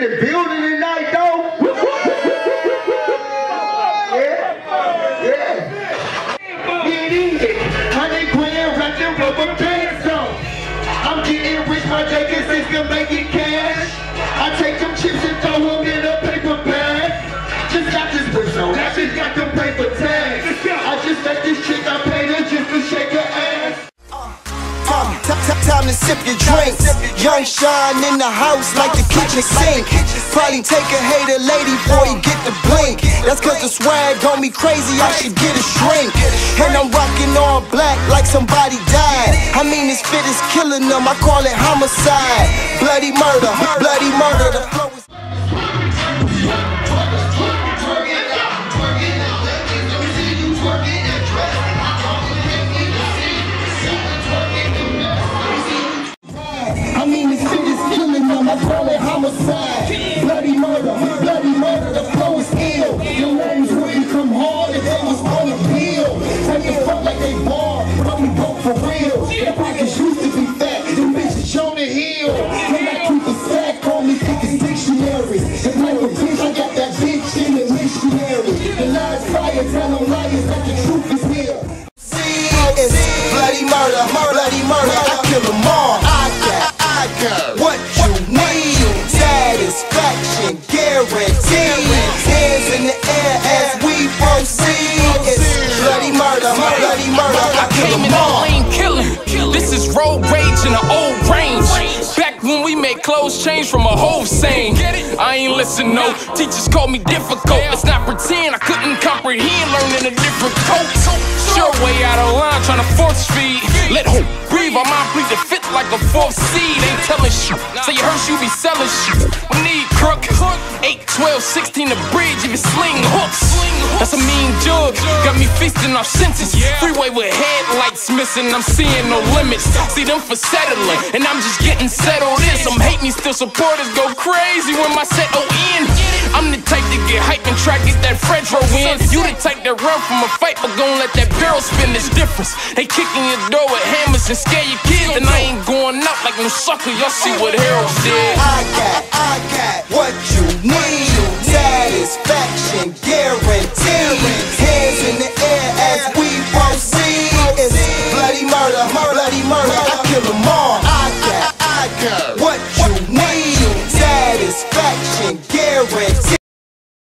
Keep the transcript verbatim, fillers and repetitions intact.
the building tonight, though. Yeah, yeah. It is. Honey grand, wrapped in rubber pants on. I'm getting rich, my Jenkins system making cash. I take them chips and throw them in a paper bag. Just got this bitch on, I just got them paper tags. I just met this chick, I paid her just to shake her ass. Time to sip your drinks. Young Sean in the house like the kitchen sink. Probably take a hater lady before you get the blink. That's cause the swag gon' me crazy, I should get a shrink. And I'm rocking all black like somebody died. I mean this fit is killing them, I call it homicide. Bloody murder, bloody murder. The flow is I call it homicide, bloody murder, bloody murder, the flow is ill. The loans wouldn't come hard if they was on a bill. Take the fuck like they ball, but we broke for real. The pockets used to be fat, the bitches shown the heel. When I keep a sack on me, pick his dictionary. If like a bitch, I got that bitch in the missionary. The lies fire, tell them liars that the truth is here. See, it's bloody murder, bloody murder, I kill them all. I got, I got what you need. Satisfaction guaranteed. Hands in the air as we proceed. It's bloody murder, bloody murder, I kill them all. Killing. This is road rage in the old range. Back when we made clothes change from a whole saying. I ain't listen, no. Teachers called me difficult. Let's not pretend I couldn't comprehend learning a different coat. Sure way out of line, trying to force feed. Let hope breathe, our mind breathe to fit like a fourth seed. Ain't telling shit, say you heard you be selling shit. We need crook, eight, twelve, sixteen the bridge, even sling hooks. That's a mean jug, got me feasting off senses. Freeway with headlights missing, I'm seeing no limits. See them for settling, and I'm just getting settled in. Some hate me, still supporters go crazy when my set O in. I'm the type to get hype and try get that Fredro in. You the type that run from a fight, but gon' let that barrel spin. This difference. They kicking your door with hammers and scare your kids, and I ain't going out like no sucker. Y'all see what Harold did. I got, I got what you need. Satisfaction guaranteed.